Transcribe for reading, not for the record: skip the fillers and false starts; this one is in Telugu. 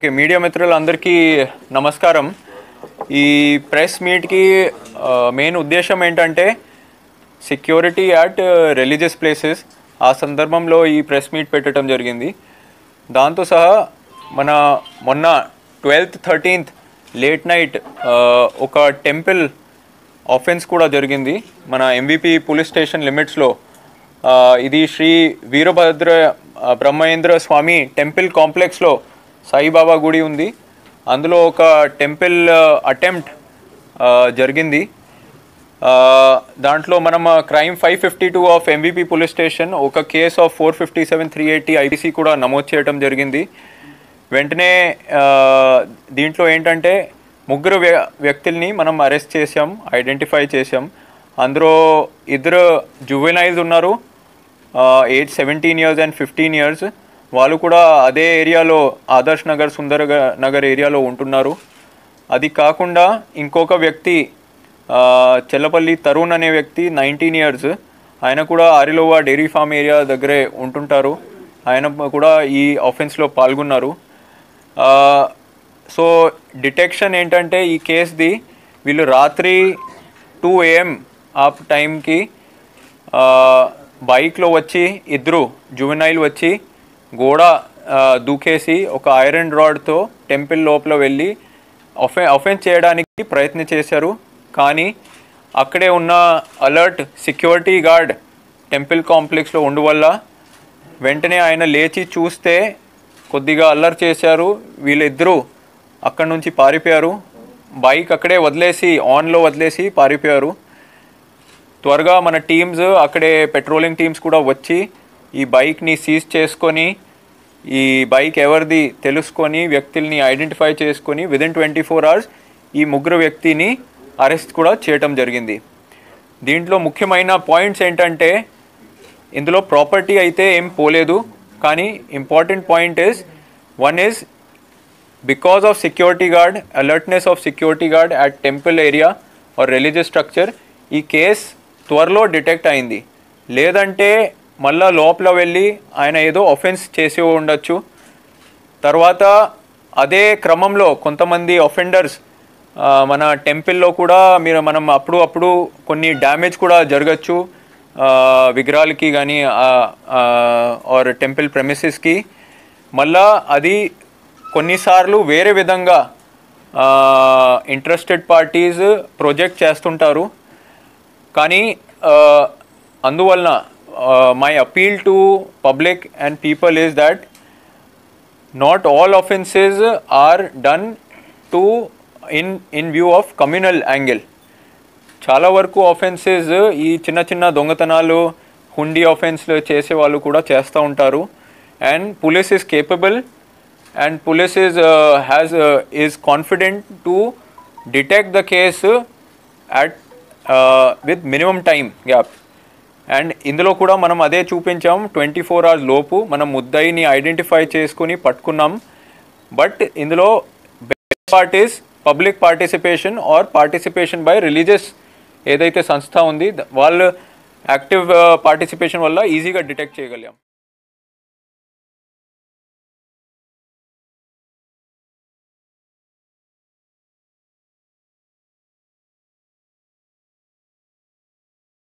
మీడియా మిత్రులందరికీ నమస్కారం। ఈ ప్రెస్ మీట్కి మెయిన్ ఉద్దేశం ఏంటంటే సెక్యూరిటీ అట్ రిలీజియస్ ప్లేసెస్ ఆ సందర్భంలో ఈ ప్రెస్ మీట్ పెట్టడం జరిగింది। దాంతో సహా మొన్న 12th 13th లేట్ నైట్ ఒక టెంపుల్ ఆఫెన్స్ కూడా జరిగింది మన ఎంవిపి పోలీస్ స్టేషన్ లిమిట్స్లో। ఇది శ్రీ వీరభద్ర బ్రహ్మేంద్ర స్వామి టెంపుల్ కాంప్లెక్స్లో సాయిబాబా గుడి ఉంది। అందులో ఒక టెంపుల్ అటెంప్ట్ జరిగింది। దాంట్లో మనం crime 552 of MVP police station ఒక కేస్ ఆఫ్ 457 380 ఐపీసీ కూడా నమోదు చేయడం జరిగింది। వెంటనే దీంట్లో ఏంటంటే ముగ్గురు వ్యక్తుల్ని మనం అరెస్ట్ చేసాం, ఐడెంటిఫై చేసాం। అందులో ఇద్దరు జువెనైల్స్ ఉన్నారు, ఏజ్ 17 years and 15 years। వాళ్ళు కూడా అదే ఏరియాలో ఆదర్శ్ నగర్ సుందర్ నగర్ ఏరియాలో ఉంటున్నారు। అది కాకుండా ఇంకొక వ్యక్తి చెల్లపల్లి తరుణ్ అనే వ్యక్తి 19 years, ఆయన కూడా ఆరిలోవా డైరీ ఫామ్ ఏరియా దగ్గరే ఉంటుంటారు, ఆయన కూడా ఈ ఆఫెన్స్లో పాల్గొన్నారు। సో డిటెక్షన్ ఏంటంటే ఈ కేసుది వీళ్ళు రాత్రి 2 AM ఆ టైంకి బైక్లో వచ్చి ఇద్దరు జువెనైల్ వచ్చి గోడ దూకేసి ఒక ఐరన్ రాడ్తో టెంపుల్ లోపల వెళ్ళి అఫెన్స్ చేయడానికి ప్రయత్నం చేశారు। కానీ అక్కడే ఉన్న అలర్ట్ సెక్యూరిటీ గార్డ్ టెంపుల్ కాంప్లెక్స్లో ఉండువల్ల వెంటనే ఆయన లేచి చూస్తే కొద్దిగా అల్లరి చేశారు। వీళ్ళిద్దరూ అక్కడి నుంచి పారిపోయారు, బైక్ అక్కడే వదిలేసి ఆన్లో వదిలేసి పారిపోయారు। త్వరగా మన టీమ్స్ అక్కడే పెట్రోలింగ్ టీమ్స్ కూడా వచ్చి ఈ బైక్ని సీజ్ చేసుకొని ఈ బైక్ ఎవరిది తెలుసుకొని వ్యక్తుల్ని ఐడెంటిఫై చేసుకొని విదిన్ 24 hours ఈ ముగ్గురు వ్యక్తిని అరెస్ట్ కూడా చేయటం జరిగింది। దీంట్లో ముఖ్యమైన పాయింట్స్ ఏంటంటే ఇందులో ప్రాపర్టీ అయితే ఏం పోలేదు, కానీ important point is one is because of security guard alertness of security guard at temple area or religious structure ఈ కేస్ త్వరలో డిటెక్ట్ అయింది। లేదంటే మళ్ళా లోపల వెళ్ళి ఆయన ఏదో అఫెన్స్ చేసి ఉండొచ్చు। తర్వాత అదే క్రమంలో కొంతమంది అఫెండర్స్ మన టెంపుల్లో కూడా మనం అప్పుడు కొన్ని డ్యామేజ్ కూడా జరగచ్చు విగ్రహాలకి కానీ ఆర్ టెంపుల్ ప్రెమిసెస్కి। మళ్ళా అది కొన్నిసార్లు వేరే విధంగా ఇంట్రెస్టెడ్ పార్టీస్ ప్రొజెక్ట్ చేస్తుంటారు। కానీ అందువలన my appeal to public and people is that not all offences are done to in view of communal angle। చాలా వరకు ఆఫెన్సెస్ ఈ చిన్న దొంగతనాలు హుండీ ఆఫెన్స్లు చేసే వాళ్ళు కూడా చేస్తూ ఉంటారు। And police is capable and police is confident to detect the case at with minimum time gap. And ఇందులో కూడా మనం అదే చూపించాం, 24 hours లోపు మనం ముద్దాయిని ఐడెంటిఫై చేసుకుని పట్టుకున్నాం। బట్ ఇందులో best part is public participation or participation by religious ఏదైతే సంస్థ ఉంది వాళ్ళు యాక్టివ్ పార్టిసిపేషన్ వల్ల ఈజీగా డిటెక్ట్ చేయగలిగాం।